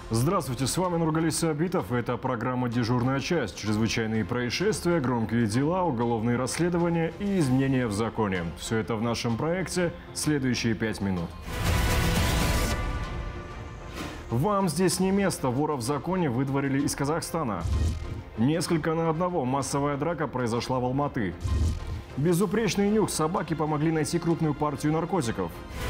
Здравствуйте, с вами Нургали Сабитов. Это программа «Дежурная часть». Чрезвычайные происшествия, громкие дела, уголовные расследования и изменения в законе. Все это в нашем проекте «Следующие 5 минут». Вам здесь не место. Вора в законе выдворили из Казахстана. Несколько на одного. Массовая драка произошла в Алматы. Безупречный нюх. Собаки помогли найти крупную партию наркотиков.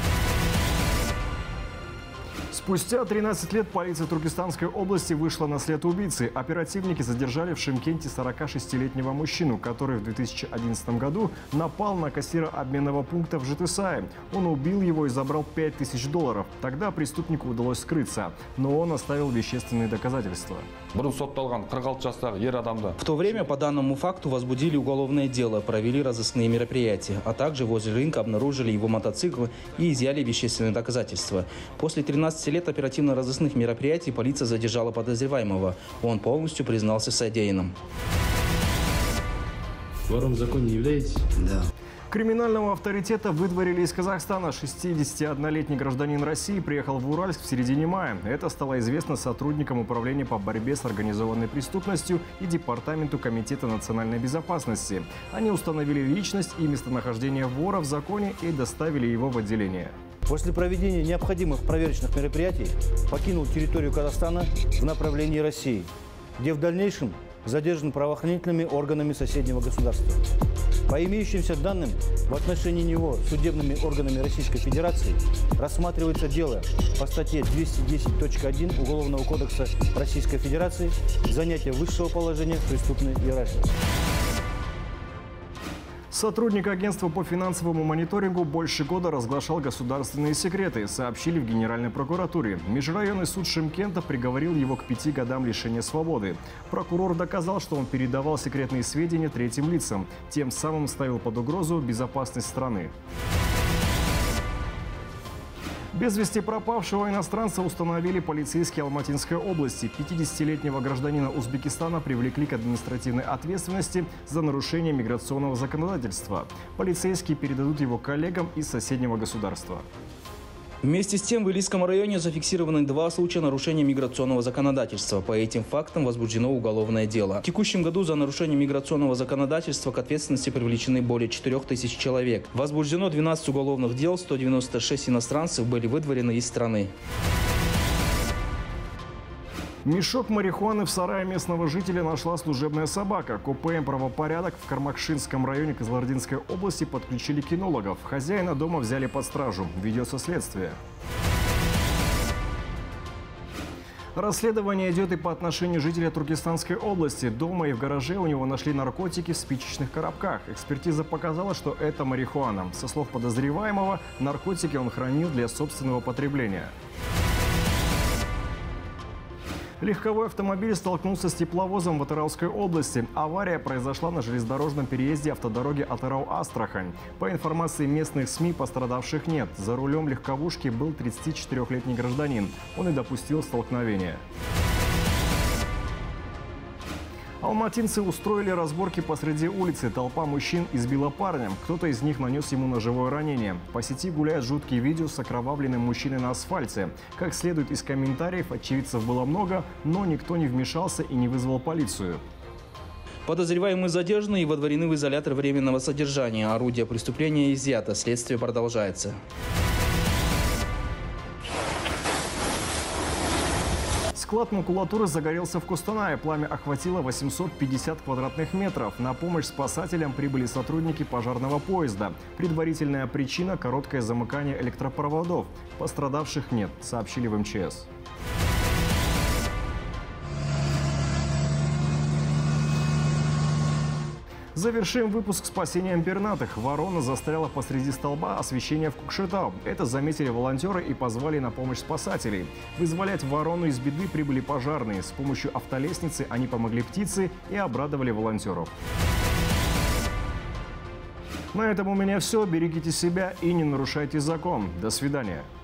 Спустя 13 лет полиция Туркестанской области вышла на след убийцы. Оперативники задержали в Шымкенте 46-летнего мужчину, который в 2011 году напал на кассира обменного пункта в Жетысае. Он убил его и забрал $5000. Тогда преступнику удалось скрыться, но он оставил вещественные доказательства. В то время по данному факту возбудили уголовное дело, провели разыскные мероприятия, а также возле рынка обнаружили его мотоцикл и изъяли вещественные доказательства. После 13 лет оперативно-розыскных мероприятий полиция задержала подозреваемого. Он полностью признался в содеянном. Вором в законе не являетесь? Да. Криминального авторитета выдворили из Казахстана. 61-летний гражданин России приехал в Уральск в середине мая. Это стало известно сотрудникам Управления по борьбе с организованной преступностью и Департаменту Комитета национальной безопасности. Они установили личность и местонахождение вора в законе и доставили его в отделение. После проведения необходимых проверочных мероприятий покинул территорию Казахстана в направлении России, где в дальнейшем задержан правоохранительными органами соседнего государства. По имеющимся данным, в отношении него судебными органами Российской Федерации рассматривается дело по статье 210.1 Уголовного кодекса Российской Федерации «Занятие высшего положения в преступной иерархии». Сотрудник агентства по финансовому мониторингу больше года разглашал государственные секреты, сообщили в Генеральной прокуратуре. Межрайонный суд Шымкента приговорил его к 5 годам лишения свободы. Прокурор доказал, что он передавал секретные сведения третьим лицам, тем самым ставил под угрозу безопасность страны. Без вести пропавшего иностранца установили полицейские Алматинской области. 50-летнего гражданина Узбекистана привлекли к административной ответственности за нарушение миграционного законодательства. Полицейские передадут его коллегам из соседнего государства. Вместе с тем в Илийском районе зафиксированы 2 случая нарушения миграционного законодательства. По этим фактам возбуждено уголовное дело. В текущем году за нарушение миграционного законодательства к ответственности привлечены более 4000 человек. Возбуждено 12 уголовных дел, 196 иностранцев были выдворены из страны. Мешок марихуаны в сарае местного жителя нашла служебная собака. К ОПМ «Правопорядок» в Кармакшинском районе Кызылординской области подключили кинологов. Хозяина дома взяли под стражу. Ведется следствие. Расследование идет и по отношению жителя Туркестанской области. Дома и в гараже у него нашли наркотики в спичечных коробках. Экспертиза показала, что это марихуана. Со слов подозреваемого, наркотики он хранил для собственного потребления. Легковой автомобиль столкнулся с тепловозом в Атырауской области. Авария произошла на железнодорожном переезде автодороги Атырау-Астрахань. По информации местных СМИ, пострадавших нет. За рулем легковушки был 34-летний гражданин. Он и допустил столкновение. Алматинцы устроили разборки посреди улицы. Толпа мужчин избила парня. Кто-то из них нанес ему ножевое ранение. По сети гуляют жуткие видео с окровавленным мужчиной на асфальте. Как следует из комментариев, очевидцев было много, но никто не вмешался и не вызвал полицию. Подозреваемые задержаны и водворены в изолятор временного содержания. Орудие преступления изъято. Следствие продолжается. Склад макулатуры загорелся в Кустанае. Пламя охватило 850 квадратных метров. На помощь спасателям прибыли сотрудники пожарного поезда. Предварительная причина – короткое замыкание электропроводов. Пострадавших нет, сообщили в МЧС. Завершим выпуск спасением пернатых. Ворона застряла посреди столба освещения в Кукшетау. Это заметили волонтеры и позвали на помощь спасателей. Вызволять ворону из беды прибыли пожарные. С помощью автолестницы они помогли птице и обрадовали волонтеров. На этом у меня все. Берегите себя и не нарушайте закон. До свидания.